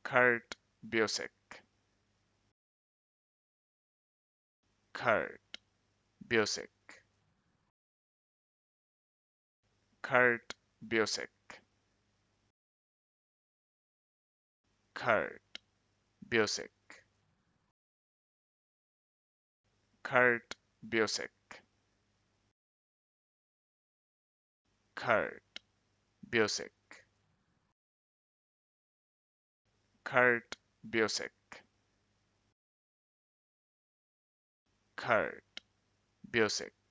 Kurt Busiek, Kurt Busiek, Kurt Busiek, Kurt Busiek, Kurt Busiek, Kurt Busiek, Kurt Busiek, Kurt Busiek,